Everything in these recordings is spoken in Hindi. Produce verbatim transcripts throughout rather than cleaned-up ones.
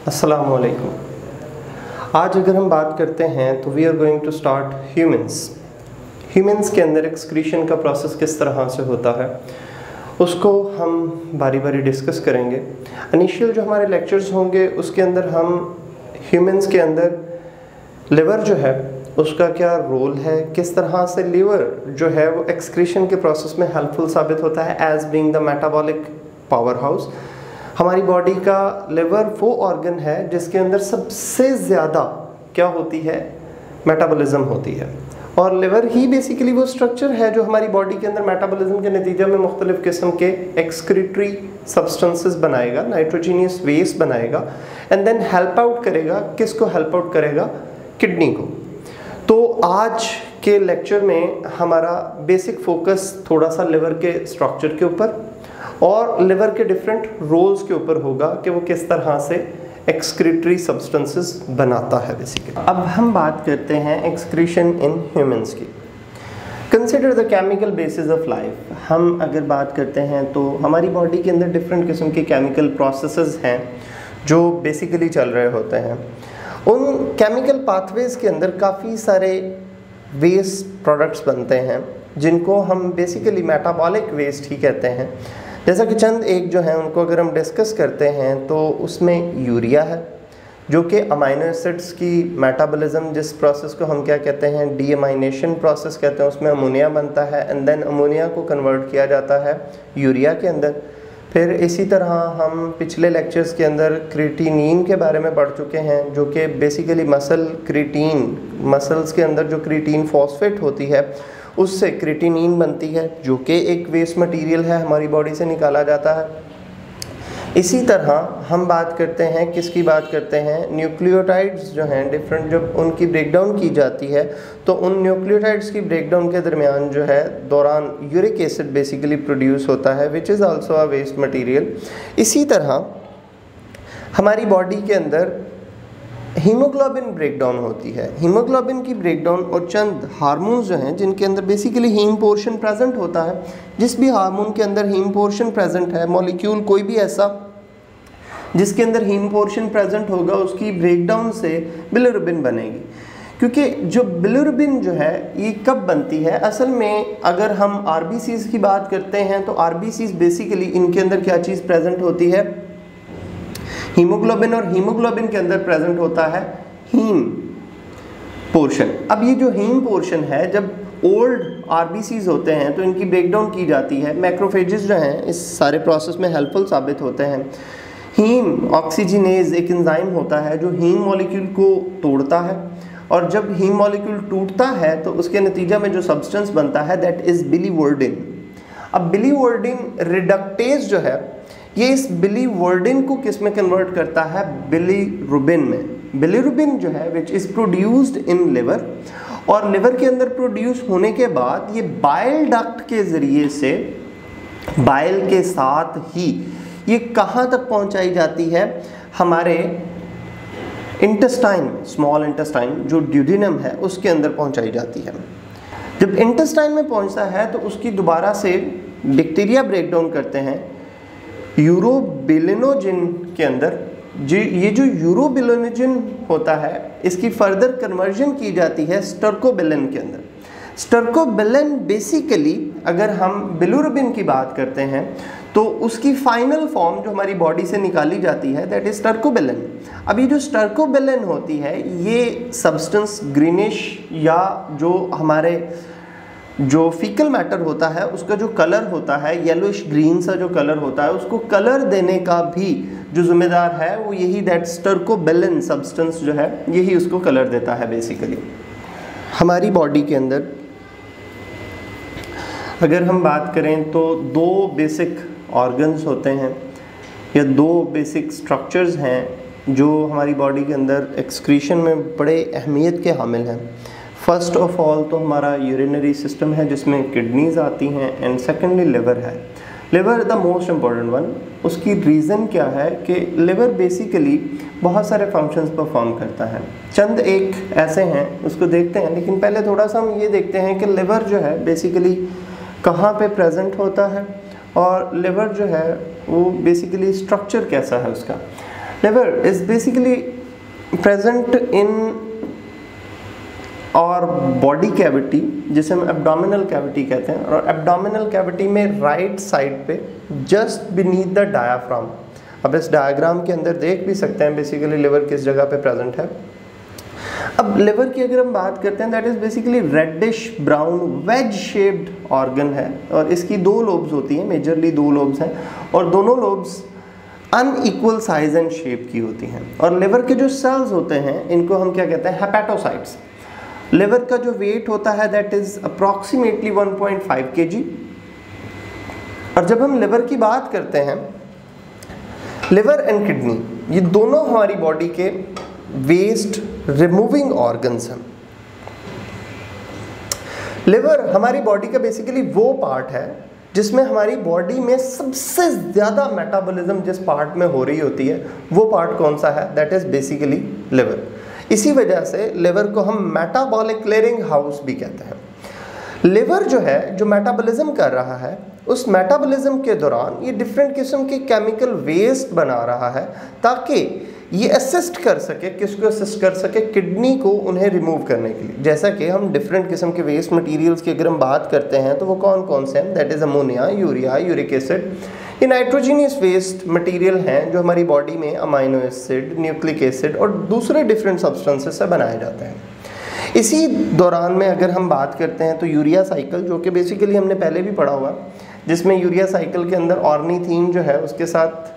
अस्सलाम वालेकुम। आज अगर हम बात करते हैं तो we are going to start humans. Humans के अंदर एक्सक्रीशन का प्रोसेस किस तरह से होता है उसको हम बारी बारी डिस्कस करेंगे। इनिशियल जो हमारे लेक्चर्स होंगे उसके अंदर हम ह्यूमंस के अंदर लिवर जो है उसका क्या रोल है, किस तरह से लिवर जो है वो एक्सक्रीशन के प्रोसेस में हेल्पफुल साबित होता है as being the metabolic powerhouse. हमारी बॉडी का लिवर वो ऑर्गन है जिसके अंदर सबसे ज़्यादा क्या होती है, मेटाबॉलिज्म होती है। और लिवर ही बेसिकली वो स्ट्रक्चर है जो हमारी बॉडी के अंदर मेटाबॉलिज्म के नतीजे में मुख्तलिफ किस्म के एक्सक्रीटरी सब्सटेंसेस बनाएगा, नाइट्रोजीनियस वेस्ट बनाएगा एंड देन हेल्प आउट करेगा। किसको हेल्प आउट करेगा? किडनी को। तो आज के लेक्चर में हमारा बेसिक फोकस थोड़ा सा लिवर के स्ट्रक्चर के ऊपर और लिवर के डिफरेंट रोल्स के ऊपर होगा कि वो किस तरह से एक्सक्रीटरी सब्सटेंसेस बनाता है बेसिकली। अब हम बात करते हैं एक्सक्रीशन इन ह्यूमंस की। Consider the chemical basis of life. हम अगर बात करते हैं तो हमारी बॉडी के अंदर डिफरेंट किस्म के केमिकल प्रोसेसेस हैं जो बेसिकली चल रहे होते हैं। उन केमिकल पाथवेज के अंदर काफ़ी सारे वेस्ट प्रोडक्ट्स बनते हैं जिनको हम बेसिकली मेटाबॉलिक वेस्ट ही कहते हैं। जैसा कि चंद एक जो है उनको अगर हम डिस्कस करते हैं तो उसमें यूरिया है जो कि अमाइनो एसिड्स की मेटाबॉलिज्म, जिस प्रोसेस को हम क्या कहते हैं, डीअमाइनेशन प्रोसेस कहते हैं, उसमें अमोनिया बनता है एंड देन अमोनिया को कन्वर्ट किया जाता है यूरिया के अंदर। फिर इसी तरह हम पिछले लेक्चर्स के अंदर क्रिएटिनिन के बारे में पढ़ चुके हैं जो कि बेसिकली मसल क्रिएटिन, मसल्स के अंदर जो क्रिएटिन फॉस्फेट होती है उससे क्रिएटिनिन बनती है जो कि एक वेस्ट मटेरियल है, हमारी बॉडी से निकाला जाता है। इसी तरह हम बात करते हैं, किसकी बात करते हैं, न्यूक्लियोटाइड्स जो हैं डिफरेंट, जब उनकी ब्रेकडाउन की जाती है तो उन न्यूक्लियोटाइड्स की ब्रेकडाउन के दरमियान जो है दौरान यूरिक एसिड बेसिकली प्रोड्यूस होता है which is also a waste material. इसी तरह हमारी बॉडी के अंदर हीमोग्लोबिन ब्रेकडाउन होती है। हीमोग्लोबिन की ब्रेकडाउन और चंद हार्मोन्स जो हैं जिनके अंदर बेसिकली हीम पोर्शन प्रेजेंट होता है, जिस भी हार्मोन के अंदर हीम पोर्शन प्रेजेंट है, मॉलिक्यूल कोई भी ऐसा जिसके अंदर हीम पोर्शन प्रेजेंट होगा उसकी ब्रेकडाउन से बिलिरुबिन बनेगी। क्योंकि जो बिलिरुबिन जो है ये कब बनती है, असल में अगर हम आरबीसीज की बात करते हैं तो आरबीसीज बेसिकली इनके अंदर क्या चीज़ प्रेजेंट होती है, हीमोग्लोबिन, और हीमोग्लोबिन के अंदर प्रेजेंट होता है हीम पोर्शन। अब ये जो हीम पोर्शन है जब ओल्ड आरबीसीज होते हैं तो इनकी ब्रेकडाउन की जाती है। मैक्रोफेजेस जो हैं इस सारे प्रोसेस में हेल्पफुल साबित होते हैं। हीम ऑक्सीजनेज एक एंजाइम होता है जो हीम मॉलिक्यूल को तोड़ता है और जब हीम मॉलिक्यूल टूटता है तो उसके नतीजा में जो सब्सटेंस बनता है दैट इज़ बिलीवर्डिन। अब बिलीवर्डिन रिडक्टेज जो है ये इस बिलीवर्डिन को किस में कन्वर्ट करता है, बिलीरुबिन में। बिलीरुबिन जो है which is produced in liver, और लिवर के अंदर प्रोड्यूस होने के बाद ये बाइल डक्ट के ज़रिए से बाइल के साथ ही ये कहाँ तक पहुँचाई जाती है, हमारे इंटेस्टाइन में, स्मॉल इंटेस्टाइन जो ड्यूडिनम है उसके अंदर पहुँचाई जाती है। जब इंटेस्टाइन में पहुँचता है तो उसकी दोबारा से बैक्टीरिया ब्रेकडाउन करते हैं यूरोबिलिनोजिन के अंदर। जी ये जो यूरोबिलिनोजिन होता है इसकी फर्दर कन्वर्जन की जाती है स्टर्कोबिलिन के अंदर। स्टर्कोबिलिन बेसिकली अगर हम बिलिरुबिन की बात करते हैं तो उसकी फाइनल फॉर्म जो हमारी बॉडी से निकाली जाती है दैट इज स्टर्कोबिलिन। अब ये जो स्टर्कोबिलिन होती है ये सब्सटेंस ग्रीनिश या जो हमारे जो फीकल मैटर होता है उसका जो कलर होता है येलोइश ग्रीन सा जो कलर होता है उसको कलर देने का भी जो जिम्मेदार है वो यही दैट स्टर्कोबिलिन सब्सटेंस जो है यही उसको कलर देता है बेसिकली। हमारी बॉडी के अंदर अगर हम बात करें तो दो बेसिक ऑर्गन्स होते हैं या दो बेसिक स्ट्रक्चर्स हैं जो हमारी बॉडी के अंदर एक्सक्रीशन में बड़े अहमियत के हामिल हैं। फर्स्ट ऑफ ऑल तो हमारा यूरिनरी सिस्टम है जिसमें किडनीज आती हैं एंड सेकेंडली लिवर है। Liver the most important one. उसकी रीज़न क्या है कि लिवर बेसिकली बहुत सारे फंक्शंस परफॉर्म करता है। चंद एक ऐसे हैं उसको देखते हैं, लेकिन पहले थोड़ा सा हम ये देखते हैं कि लिवर जो है बेसिकली कहाँ पे प्रेजेंट होता है और लिवर जो है वो बेसिकली स्ट्रक्चर कैसा है उसका। Liver is basically present in our body cavity जिसे हम एब्डोमिनल कैविटी कहते हैं, और एब्डोमिनल कैविटी में राइट साइड पे जस्ट बीनीथ द डायाफ्राम। अब इस डायग्राम के अंदर देख भी सकते हैं बेसिकली लिवर किस जगह पे प्रेजेंट है। अब लिवर की अगर हम बात करते हैं, that is basically reddish brown wedge shaped organ है, और इसकी दो लोब्स होती हैं, मेजरली दो लोब्स हैं, और दोनों lobes unequal size and shape की होती हैं। और लिवर के जो सेल्स होते हैं इनको हम क्या कहते हैं, हेपेटोसाइट्स। लिवर का जो वेट होता है that is approximately one point five KG. और जब हम लिवर की बात करते हैं, लिवर एंड किडनी ये दोनों हमारी बॉडी के वेस्ट रिमूविंग ऑर्गन्स हैं। लिवर हमारी बॉडी का बेसिकली वो पार्ट है जिसमें हमारी बॉडी में सबसे ज़्यादा मेटाबॉलिज्म जिस पार्ट में हो रही होती है, वो पार्ट कौन सा है, दैट इज बेसिकली लिवर। इसी वजह से लिवर को हम मेटाबॉलिक क्लियरिंग हाउस भी कहते हैं। लिवर जो है, जो मेटाबॉलिज्म कर रहा है, उस मेटाबॉलिज्म के दौरान ये डिफरेंट किस्म के केमिकल वेस्ट बना रहा है ताकि ये असिस्ट कर सके, किसको असिस्ट कर सके, किडनी को उन्हें रिमूव करने के लिए। जैसा कि हम डिफरेंट किस्म के वेस्ट मटेरियल्स की अगर हम बात करते हैं तो वो कौन कौन से हैं, that is ammonia, urea, uric acid. ये नाइट्रोजीनियस वेस्ट मटेरियल हैं जो हमारी बॉडी में अमाइनो एसिड, न्यूक्लिक एसिड और दूसरे डिफरेंट सब्सटेंसेस से बनाए जाते हैं। इसी दौरान में अगर हम बात करते हैं तो यूरिया साइकिल, जो कि बेसिकली हमने पहले भी पढ़ा हुआ, जिसमें यूरिया साइकिल के अंदर ऑर्निथीन जो है उसके साथ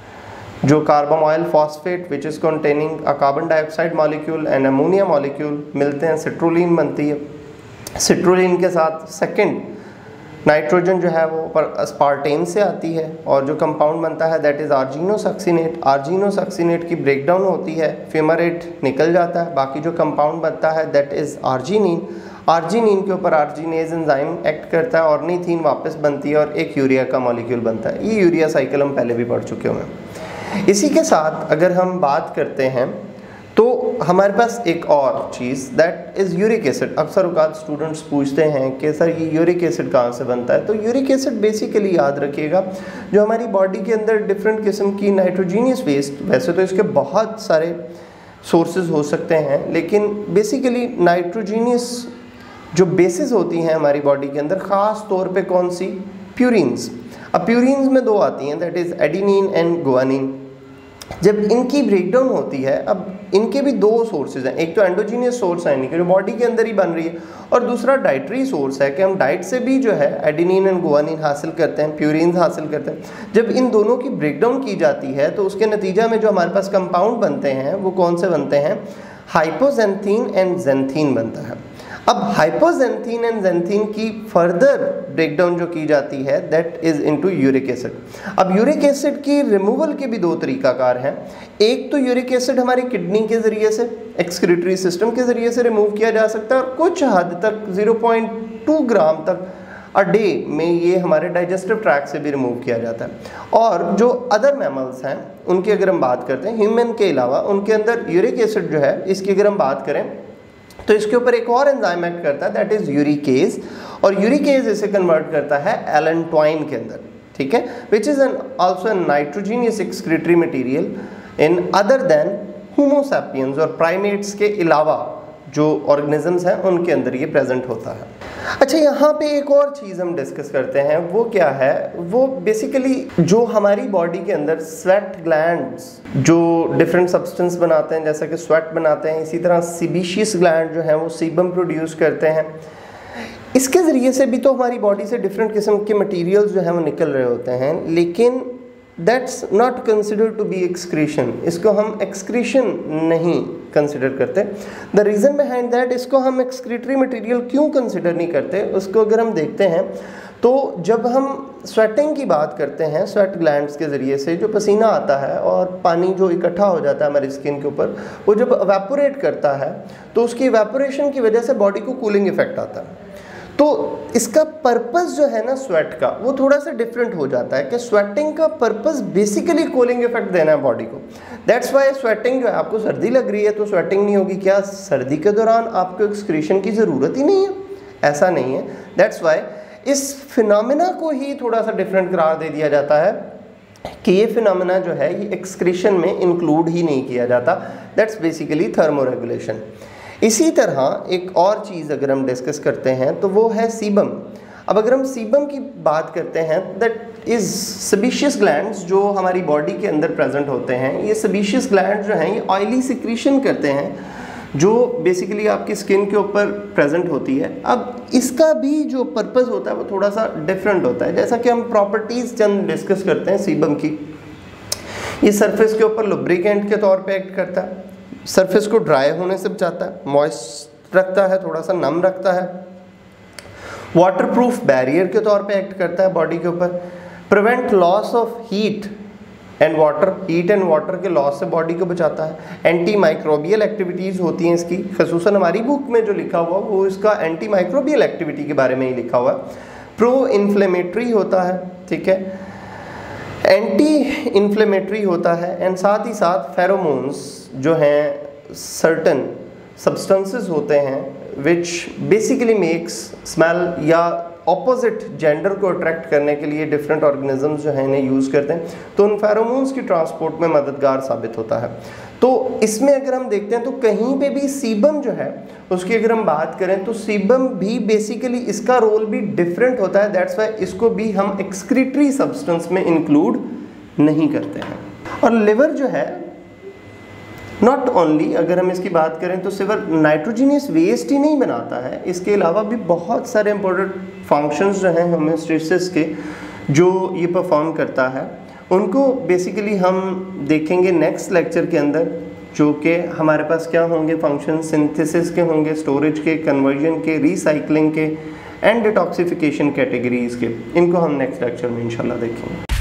जो carbamoyl phosphate which is containing a carbon dioxide molecule and ammonia molecule मिलते हैं, सिट्रोलिन बनती है। सिट्रोलिन के साथ सेकंड नाइट्रोजन जो है वो पर अस्पार्टेन से आती है, और जो कंपाउंड बनता है दैट इज़ आर्जिनोसक्सिनेट। आर्जिनोसक्सिनेट की ब्रेकडाउन होती है, फ्यूमारेट निकल जाता है, बाकी जो कंपाउंड बनता है दैट इज़ आर्जिनिन। आर्जिनिन के ऊपर आर्जिनेज एंजाइम एक्ट करता है, ऑर्निथीन वापस बनती है और एक यूरिया का मॉलिक्यूल बनता है। ये यूरिया साइकिल हम पहले भी पढ़ चुके हुए हैं। इसी के साथ अगर हम बात करते हैं तो हमारे पास एक और चीज़ दैट इज़ यूरिक एसिड। अक्सर औकात स्टूडेंट्स पूछते हैं कि सर ये यूरिक एसिड कहाँ से बनता है। तो यूरिक एसिड बेसिकली याद रखिएगा, जो हमारी बॉडी के अंदर डिफरेंट किस्म की नाइट्रोजीनियस वेस्ट, वैसे तो इसके बहुत सारे सोर्सेज हो सकते हैं, लेकिन बेसिकली नाइट्रोजीनियस जो बेसिस होती हैं हमारी बॉडी के अंदर, ख़ास तौर पे कौन सी, प्यूरिन्स। अब प्यूरिन्स में दो आती हैं, that is adenine and guanine. जब इनकी ब्रेकडाउन होती है, अब इनके भी दो सोर्सेज हैं, एक तो एंडोजीनियस सोर्स है इनके जो बॉडी के अंदर ही बन रही है, और दूसरा डाइटरी सोर्स है कि हम डाइट से भी जो है एडिनिन एंड गुआनिन हासिल करते हैं, प्यूरिन्स हासिल करते हैं। जब इन दोनों की ब्रेकडाउन की जाती है तो उसके नतीजा में जो हमारे पास कंपाउंड बनते हैं वो कौन से बनते हैं, हाइपोजेंथीन एंड जेंथीन बनता है। अब हाइपोजेंथीन एंड जेंथीन की फर्दर ब्रेकडाउन जो की जाती है that is into uric acid. अब यूरिक एसिड की रिमूवल के भी दो तरीकाकार हैं। एक तो यूरिक एसिड हमारी किडनी के ज़रिए से, एक्सक्रीटरी सिस्टम के ज़रिए से रिमूव किया जा सकता है, और कुछ हद तक ज़ीरो पॉइंट टू ग्राम तक अ डे में ये हमारे डाइजेस्टिव ट्रैक्ट से भी रिमूव किया जाता है। और जो अदर मैमल्स हैं उनकी अगर हम बात करते हैं, ह्यूमन के अलावा, उनके अंदर यूरिक एसिड जो है इसकी अगर हम बात करें तो इसके ऊपर एक और एंजाइम एक्ट करता है दैट इज यूरिकेज, और यूरिकेज इसे कन्वर्ट करता है एलेंटोइन के अंदर, ठीक है, which is an also an nitrogenous excretory material in other than homo sapiens, और प्राइमेट्स के अलावा जो ऑर्गेनिजम्स हैं उनके अंदर ये प्रेजेंट होता है। अच्छा, यहाँ पे एक और चीज़ हम डिस्कस करते हैं, वो क्या है, वो बेसिकली जो हमारी बॉडी के अंदर स्वेट ग्लैंड्स जो डिफरेंट सब्सटेंस बनाते हैं, जैसा कि स्वेट बनाते हैं, इसी तरह सीबेशियस ग्लैंड जो हैं वो सीबम प्रोड्यूस करते हैं। इसके ज़रिए से भी तो हमारी बॉडी से डिफरेंट किस्म के मटीरियल्स जो हैं वो निकल रहे होते हैं, लेकिन that's not considered to be excretion. इसको हम एक्सक्रीशन नहीं कंसिडर करते। द रीज़न बिहाइंड दैट, इसको हम एक्सक्रीटरी मटेरियल क्यों कंसिडर नहीं करते, उसको अगर हम देखते हैं तो जब हम स्वेटिंग की बात करते हैं, स्वेट ग्लैंड्स के ज़रिए से जो पसीना आता है और पानी जो इकट्ठा हो जाता है हमारी स्किन के ऊपर, वो जब एवेपोरेट करता है तो उसकी एवेपोरेशन की वजह से बॉडी को कूलिंग इफेक्ट आता है। तो इसका पर्पस जो है ना स्वेट का, वो थोड़ा सा डिफरेंट हो जाता है कि स्वेटिंग का पर्पस बेसिकली कूलिंग इफेक्ट देना है बॉडी को। दैट्स वाई स्वेटिंग जो है, आपको सर्दी लग रही है तो स्वेटिंग नहीं होगी, क्या सर्दी के दौरान आपको एक्सक्रीशन की ज़रूरत ही नहीं है? ऐसा नहीं है। दैट्स वाई इस फिनोमेना को ही थोड़ा सा डिफरेंट करार दे दिया जाता है कि ये फिनोमेना जो है ये एक्सक्रीशन में इंक्लूड ही नहीं किया जाता। That's basically thermoregulation. इसी तरह एक और चीज़ अगर हम डिस्कस करते हैं तो वो है सीबम। अब अगर हम सीबम की बात करते हैं, दैट इज़ सेबेशियस ग्लैंड्स जो हमारी बॉडी के अंदर प्रेजेंट होते हैं। ये सेबेशियस ग्लैंड्स जो हैं ये ऑयली सिक्रीशन करते हैं जो बेसिकली आपकी स्किन के ऊपर प्रेजेंट होती है। अब इसका भी जो पर्पस होता है वो थोड़ा सा डिफरेंट होता है। जैसा कि हम प्रॉपर्टीज़ चंद डिस्कस करते हैं सीबम की, ये सरफेस के ऊपर लुब्रिकेंट के तौर पे एक्ट करता है, सरफेस को ड्राई होने से बचाता है, मॉइस्ट रखता है, थोड़ा सा नम रखता है, वाटरप्रूफ बैरियर के तौर पे एक्ट करता है बॉडी के ऊपर, prevent loss of heat and water, heat and water के लॉस से बॉडी को बचाता है, एंटी माइक्रोबियल एक्टिविटीज़ होती हैं इसकी, खसूसन हमारी बुक में जो लिखा हुआ वो इसका एंटी माइक्रोबियल एक्टिविटी के बारे में ही लिखा हुआ है, प्रो इन्फ्लेमेटरी होता है, ठीक है, एंटी इन्फ्लेमेटरी होता है, एंड साथ ही साथ फेरोमोन्स जो हैं सर्टन सब्सटेंसेस होते हैं विच बेसिकली मेक्स स्मेल या ऑपोजिट जेंडर को अट्रैक्ट करने के लिए डिफरेंट ऑर्गेनिजम्स जो हैं इन्हें यूज़ करते हैं, तो उन फेरोमोन्स की ट्रांसपोर्ट में मददगार साबित होता है। तो इसमें अगर हम देखते हैं तो कहीं पे भी सीबम जो है उसकी अगर हम बात करें तो सीबम भी बेसिकली इसका रोल भी डिफरेंट होता है। दैट्स वाई इसको भी हम एक्सक्रीटरी सब्सटेंस में इंक्लूड नहीं करते हैं। और लिवर जो है नॉट ओनली अगर हम इसकी बात करें तो सिर्फ नाइट्रोजनियस वेस्ट ही नहीं बनाता है, इसके अलावा भी बहुत सारे इंपॉर्टेंट फंक्शंस जो हैं होम्योस्टेसिस के जो ये परफॉर्म करता है उनको बेसिकली हम देखेंगे नेक्स्ट लेक्चर के अंदर, जो कि हमारे पास क्या होंगे फंक्शन, सिंथेसिस के होंगे, स्टोरेज के, कन्वर्जन के, रिसाइकलिंग के एंड डिटॉक्सिफिकेशन कैटेगरीज के। इनको हम नेक्स्ट लेक्चर में इंशाल्लाह देखेंगे।